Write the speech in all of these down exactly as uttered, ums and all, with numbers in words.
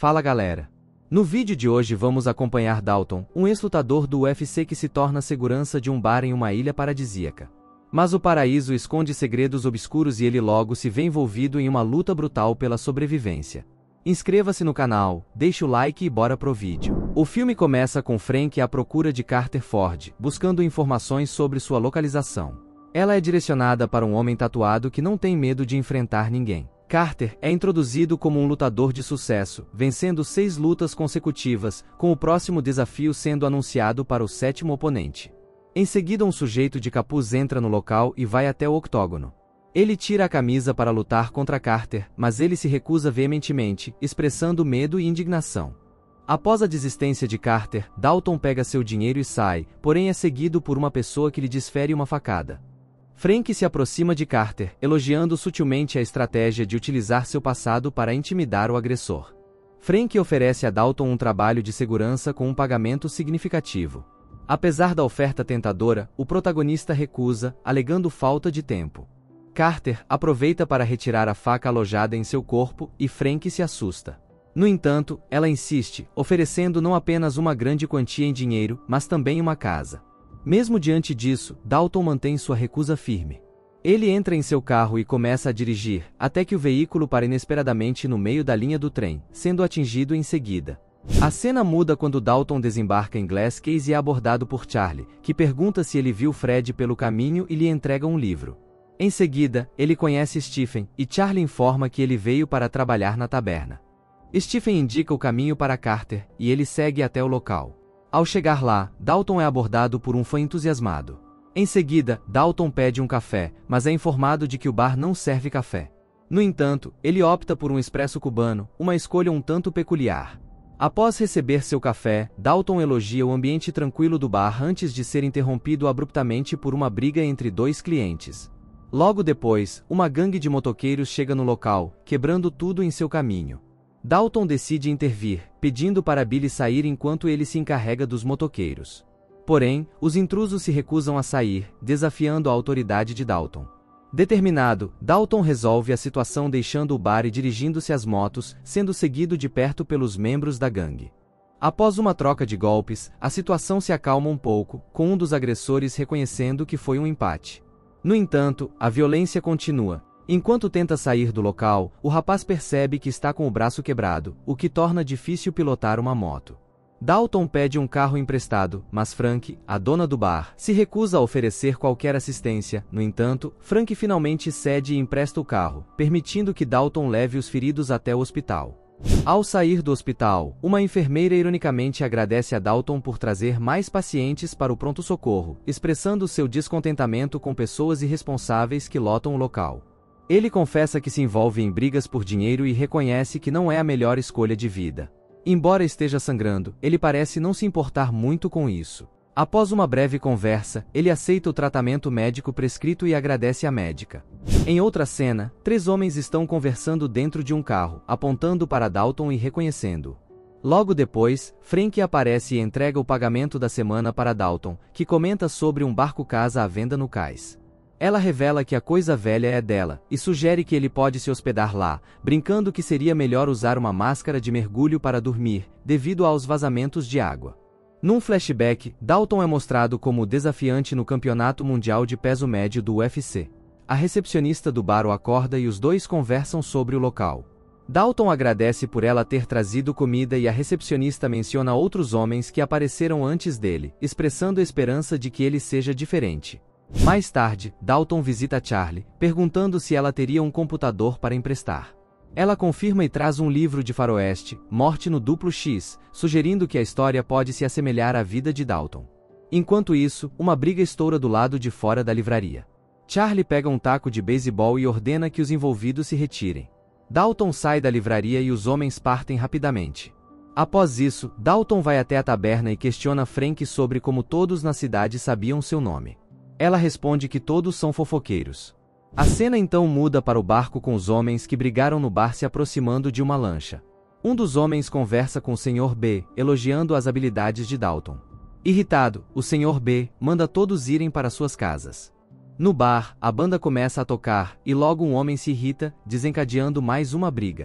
Fala galera! No vídeo de hoje vamos acompanhar Dalton, um ex-lutador do U F C que se torna segurança de um bar em uma ilha paradisíaca. Mas o paraíso esconde segredos obscuros e ele logo se vê envolvido em uma luta brutal pela sobrevivência. Inscreva-se no canal, deixe o like e bora pro vídeo. O filme começa com Frank à procura de Carter Ford, buscando informações sobre sua localização. Ela é direcionada para um homem tatuado que não tem medo de enfrentar ninguém. Carter é introduzido como um lutador de sucesso, vencendo seis lutas consecutivas, com o próximo desafio sendo anunciado para o sétimo oponente. Em seguida, um sujeito de capuz entra no local e vai até o octógono. Ele tira a camisa para lutar contra Carter, mas ele se recusa veementemente, expressando medo e indignação. Após a desistência de Carter, Dalton pega seu dinheiro e sai, porém é seguido por uma pessoa que lhe desfere uma facada. Frank se aproxima de Carter, elogiando sutilmente a estratégia de utilizar seu passado para intimidar o agressor. Frank oferece a Dalton um trabalho de segurança com um pagamento significativo. Apesar da oferta tentadora, o protagonista recusa, alegando falta de tempo. Carter aproveita para retirar a faca alojada em seu corpo e Frank se assusta. No entanto, ela insiste, oferecendo não apenas uma grande quantia em dinheiro, mas também uma casa. Mesmo diante disso, Dalton mantém sua recusa firme. Ele entra em seu carro e começa a dirigir, até que o veículo para inesperadamente no meio da linha do trem, sendo atingido em seguida. A cena muda quando Dalton desembarca em Glass Case e é abordado por Charlie, que pergunta se ele viu Fred pelo caminho e lhe entrega um livro. Em seguida, ele conhece Stephen, e Charlie informa que ele veio para trabalhar na taberna. Stephen indica o caminho para Carter, e ele segue até o local. Ao chegar lá, Dalton é abordado por um fã entusiasmado. Em seguida, Dalton pede um café, mas é informado de que o bar não serve café. No entanto, ele opta por um expresso cubano, uma escolha um tanto peculiar. Após receber seu café, Dalton elogia o ambiente tranquilo do bar antes de ser interrompido abruptamente por uma briga entre dois clientes. Logo depois, uma gangue de motoqueiros chega no local, quebrando tudo em seu caminho. Dalton decide intervir, pedindo para Billy sair enquanto ele se encarrega dos motoqueiros. Porém, os intrusos se recusam a sair, desafiando a autoridade de Dalton. Determinado, Dalton resolve a situação deixando o bar e dirigindo-se às motos, sendo seguido de perto pelos membros da gangue. Após uma troca de golpes, a situação se acalma um pouco, com um dos agressores reconhecendo que foi um empate. No entanto, a violência continua. Enquanto tenta sair do local, o rapaz percebe que está com o braço quebrado, o que torna difícil pilotar uma moto. Dalton pede um carro emprestado, mas Frank, a dona do bar, se recusa a oferecer qualquer assistência. No entanto, Frank finalmente cede e empresta o carro, permitindo que Dalton leve os feridos até o hospital. Ao sair do hospital, uma enfermeira ironicamente agradece a Dalton por trazer mais pacientes para o pronto-socorro, expressando seu descontentamento com pessoas irresponsáveis que lotam o local. Ele confessa que se envolve em brigas por dinheiro e reconhece que não é a melhor escolha de vida. Embora esteja sangrando, ele parece não se importar muito com isso. Após uma breve conversa, ele aceita o tratamento médico prescrito e agradece à médica. Em outra cena, três homens estão conversando dentro de um carro, apontando para Dalton e reconhecendo-o. Logo depois, Frank aparece e entrega o pagamento da semana para Dalton, que comenta sobre um barco-casa à venda no cais. Ela revela que a coisa velha é dela, e sugere que ele pode se hospedar lá, brincando que seria melhor usar uma máscara de mergulho para dormir, devido aos vazamentos de água. Num flashback, Dalton é mostrado como desafiante no Campeonato Mundial de Peso Médio do U F C. A recepcionista do bar o acorda e os dois conversam sobre o local. Dalton agradece por ela ter trazido comida e a recepcionista menciona outros homens que apareceram antes dele, expressando a esperança de que ele seja diferente. Mais tarde, Dalton visita Charlie, perguntando se ela teria um computador para emprestar. Ela confirma e traz um livro de faroeste, Morte no Duplo X, sugerindo que a história pode se assemelhar à vida de Dalton. Enquanto isso, uma briga estoura do lado de fora da livraria. Charlie pega um taco de beisebol e ordena que os envolvidos se retirem. Dalton sai da livraria e os homens partem rapidamente. Após isso, Dalton vai até a taberna e questiona Frank sobre como todos na cidade sabiam seu nome. Ela responde que todos são fofoqueiros. A cena então muda para o barco com os homens que brigaram no bar se aproximando de uma lancha. Um dos homens conversa com o senhor B, elogiando as habilidades de Dalton. Irritado, o senhor B manda todos irem para suas casas. No bar, a banda começa a tocar, e logo um homem se irrita, desencadeando mais uma briga.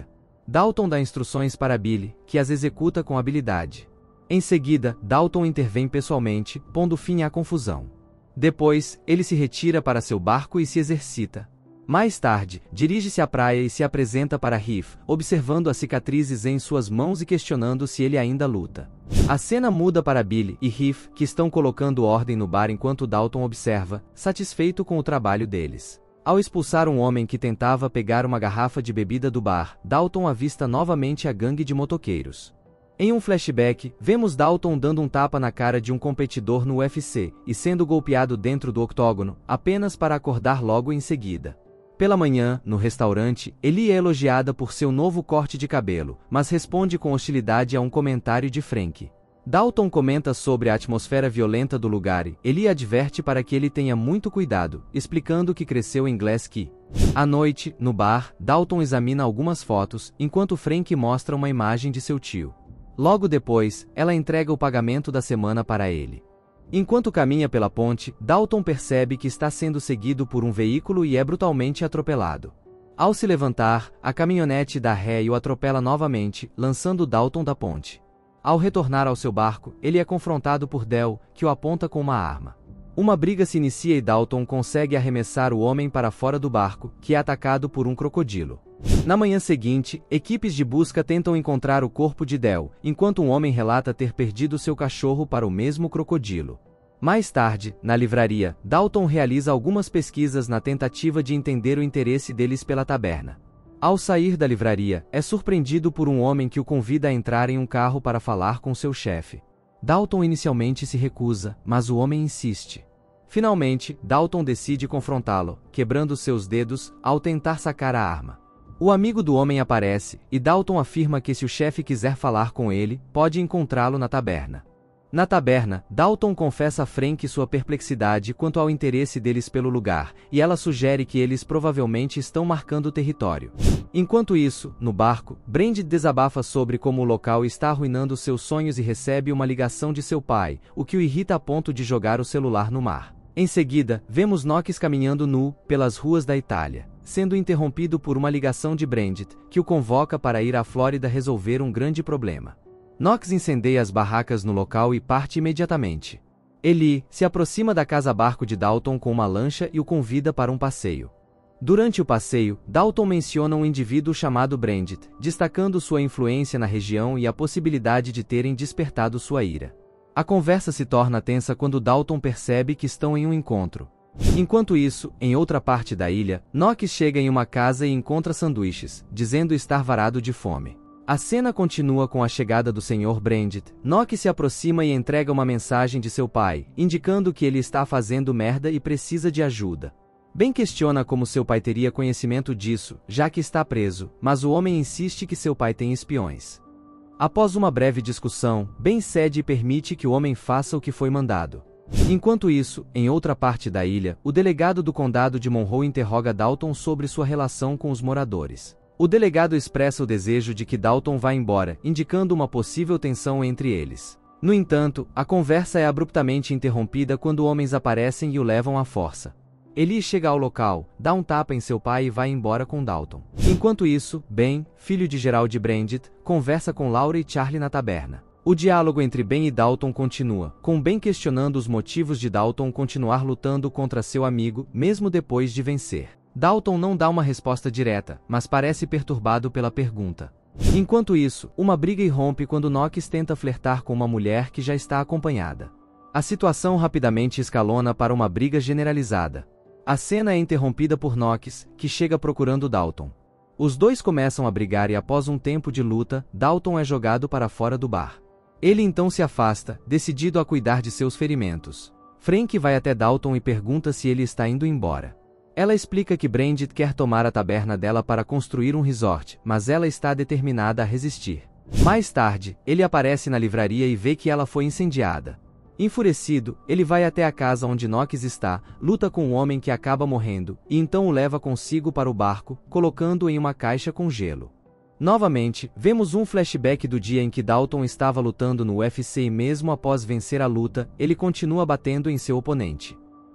Dalton dá instruções para Billy, que as executa com habilidade. Em seguida, Dalton intervém pessoalmente, pondo fim à confusão. Depois, ele se retira para seu barco e se exercita. Mais tarde, dirige-se à praia e se apresenta para Heath, observando as cicatrizes em suas mãos e questionando se ele ainda luta. A cena muda para Billy e Heath, que estão colocando ordem no bar enquanto Dalton observa, satisfeito com o trabalho deles. Ao expulsar um homem que tentava pegar uma garrafa de bebida do bar, Dalton avista novamente a gangue de motoqueiros. Em um flashback, vemos Dalton dando um tapa na cara de um competidor no U F C e sendo golpeado dentro do octógono, apenas para acordar logo em seguida. Pela manhã, no restaurante, Ellie é elogiada por seu novo corte de cabelo, mas responde com hostilidade a um comentário de Frank. Dalton comenta sobre a atmosfera violenta do lugar e Ellie adverte para que ele tenha muito cuidado, explicando que cresceu em Glass Key. À noite, no bar, Dalton examina algumas fotos, enquanto Frank mostra uma imagem de seu tio. Logo depois, ela entrega o pagamento da semana para ele. Enquanto caminha pela ponte, Dalton percebe que está sendo seguido por um veículo e é brutalmente atropelado. Ao se levantar, a caminhonete dá ré e o atropela novamente, lançando Dalton da ponte. Ao retornar ao seu barco, ele é confrontado por Del, que o aponta com uma arma. Uma briga se inicia e Dalton consegue arremessar o homem para fora do barco, que é atacado por um crocodilo. Na manhã seguinte, equipes de busca tentam encontrar o corpo de Del, enquanto um homem relata ter perdido seu cachorro para o mesmo crocodilo. Mais tarde, na livraria, Dalton realiza algumas pesquisas na tentativa de entender o interesse deles pela taberna. Ao sair da livraria, é surpreendido por um homem que o convida a entrar em um carro para falar com seu chefe. Dalton inicialmente se recusa, mas o homem insiste. Finalmente, Dalton decide confrontá-lo, quebrando seus dedos, ao tentar sacar a arma. O amigo do homem aparece, e Dalton afirma que se o chefe quiser falar com ele, pode encontrá-lo na taberna. Na taberna, Dalton confessa a Frank sua perplexidade quanto ao interesse deles pelo lugar, e ela sugere que eles provavelmente estão marcando território. Enquanto isso, no barco, Brandit desabafa sobre como o local está arruinando seus sonhos e recebe uma ligação de seu pai, o que o irrita a ponto de jogar o celular no mar. Em seguida, vemos Knox caminhando nu, pelas ruas da Itália, sendo interrompido por uma ligação de Brandit, que o convoca para ir à Flórida resolver um grande problema. Knox incendeia as barracas no local e parte imediatamente. Ellie se aproxima da casa-barco de Dalton com uma lancha e o convida para um passeio. Durante o passeio, Dalton menciona um indivíduo chamado Brandit, destacando sua influência na região e a possibilidade de terem despertado sua ira. A conversa se torna tensa quando Dalton percebe que estão em um encontro. Enquanto isso, em outra parte da ilha, Knox chega em uma casa e encontra sanduíches, dizendo estar varado de fome. A cena continua com a chegada do senhor Brandit. Knox se aproxima e entrega uma mensagem de seu pai, indicando que ele está fazendo merda e precisa de ajuda. Ben questiona como seu pai teria conhecimento disso, já que está preso, mas o homem insiste que seu pai tem espiões. Após uma breve discussão, Ben cede e permite que o homem faça o que foi mandado. Enquanto isso, em outra parte da ilha, o delegado do condado de Monroe interroga Dalton sobre sua relação com os moradores. O delegado expressa o desejo de que Dalton vá embora, indicando uma possível tensão entre eles. No entanto, a conversa é abruptamente interrompida quando homens aparecem e o levam à força. Ellie chega ao local, dá um tapa em seu pai e vai embora com Dalton. Enquanto isso, Ben, filho de Gerald Brandit, conversa com Laura e Charlie na taberna. O diálogo entre Ben e Dalton continua, com Ben questionando os motivos de Dalton continuar lutando contra seu amigo, mesmo depois de vencer. Dalton não dá uma resposta direta, mas parece perturbado pela pergunta. Enquanto isso, uma briga irrompe quando Knox tenta flertar com uma mulher que já está acompanhada. A situação rapidamente escalona para uma briga generalizada. A cena é interrompida por Knox, que chega procurando Dalton. Os dois começam a brigar e após um tempo de luta, Dalton é jogado para fora do bar. Ele então se afasta, decidido a cuidar de seus ferimentos. Frank vai até Dalton e pergunta se ele está indo embora. Ela explica que Brandit quer tomar a taberna dela para construir um resort, mas ela está determinada a resistir. Mais tarde, ele aparece na livraria e vê que ela foi incendiada. Enfurecido, ele vai até a casa onde Knox está, luta com o homem que acaba morrendo, e então o leva consigo para o barco, colocando-o em uma caixa com gelo. Novamente, vemos um flashback do dia em que Dalton estava lutando no U F C e mesmo após vencer a luta, ele continua batendo em seu oponente.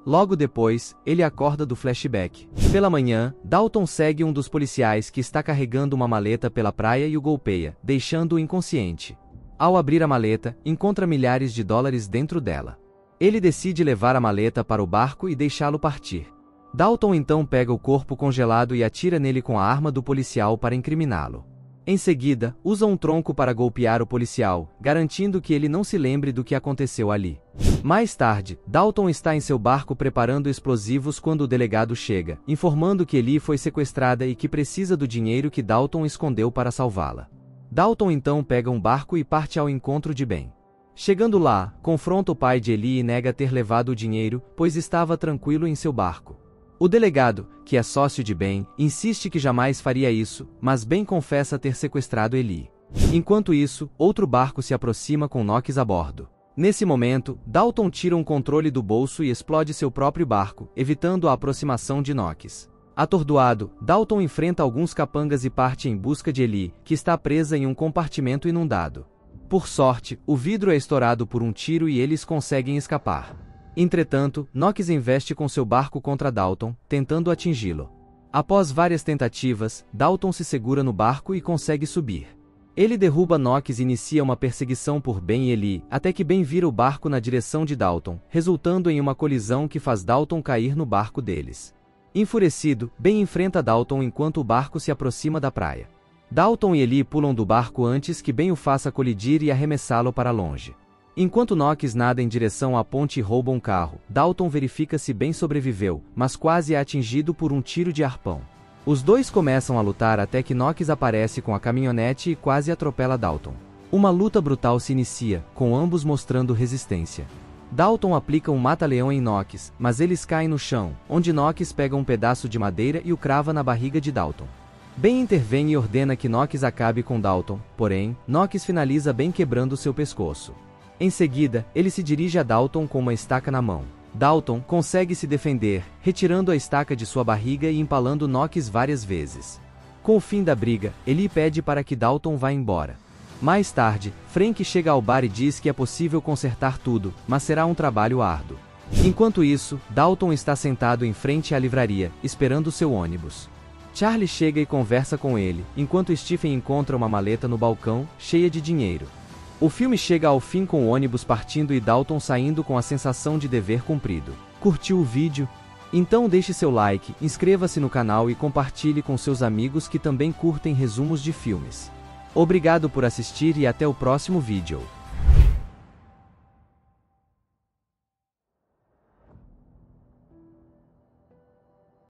Logo depois, ele acorda do flashback. Pela manhã, Dalton segue um dos policiais que está carregando uma maleta pela praia e o golpeia, deixando-o inconsciente. Ao abrir a maleta, encontra milhares de dólares dentro dela. Ele decide levar a maleta para o barco e deixá-lo partir. Dalton então pega o corpo congelado e atira nele com a arma do policial para incriminá-lo. Em seguida, usa um tronco para golpear o policial, garantindo que ele não se lembre do que aconteceu ali. Mais tarde, Dalton está em seu barco preparando explosivos quando o delegado chega, informando que Ellie foi sequestrada e que precisa do dinheiro que Dalton escondeu para salvá-la. Dalton então pega um barco e parte ao encontro de Ben. Chegando lá, confronta o pai de Ellie e nega ter levado o dinheiro, pois estava tranquilo em seu barco. O delegado, que é sócio de Ben, insiste que jamais faria isso, mas Ben confessa ter sequestrado Ellie. Enquanto isso, outro barco se aproxima com Knox a bordo. Nesse momento, Dalton tira um controle do bolso e explode seu próprio barco, evitando a aproximação de Knox. Atordoado, Dalton enfrenta alguns capangas e parte em busca de Ellie, que está presa em um compartimento inundado. Por sorte, o vidro é estourado por um tiro e eles conseguem escapar. Entretanto, Knox investe com seu barco contra Dalton, tentando atingi-lo. Após várias tentativas, Dalton se segura no barco e consegue subir. Ele derruba Knox e inicia uma perseguição por Ben e Ellie, até que Ben vira o barco na direção de Dalton, resultando em uma colisão que faz Dalton cair no barco deles. Enfurecido, Ben enfrenta Dalton enquanto o barco se aproxima da praia. Dalton e Ellie pulam do barco antes que Ben o faça colidir e arremessá-lo para longe. Enquanto Knox nada em direção à ponte e rouba um carro, Dalton verifica se Ben sobreviveu, mas quase é atingido por um tiro de arpão. Os dois começam a lutar até que Knox aparece com a caminhonete e quase atropela Dalton. Uma luta brutal se inicia, com ambos mostrando resistência. Dalton aplica um mata-leão em Knox, mas eles caem no chão, onde Knox pega um pedaço de madeira e o crava na barriga de Dalton. Ben intervém e ordena que Knox acabe com Dalton, porém, Knox finaliza Ben quebrando seu pescoço. Em seguida, ele se dirige a Dalton com uma estaca na mão. Dalton consegue se defender, retirando a estaca de sua barriga e empalando Knox várias vezes. Com o fim da briga, Ellie pede para que Dalton vá embora. Mais tarde, Frank chega ao bar e diz que é possível consertar tudo, mas será um trabalho árduo. Enquanto isso, Dalton está sentado em frente à livraria, esperando seu ônibus. Charlie chega e conversa com ele, enquanto Stephen encontra uma maleta no balcão, cheia de dinheiro. O filme chega ao fim com o ônibus partindo e Dalton saindo com a sensação de dever cumprido. Curtiu o vídeo? Então deixe seu like, inscreva-se no canal e compartilhe com seus amigos que também curtem resumos de filmes. Obrigado por assistir e até o próximo vídeo.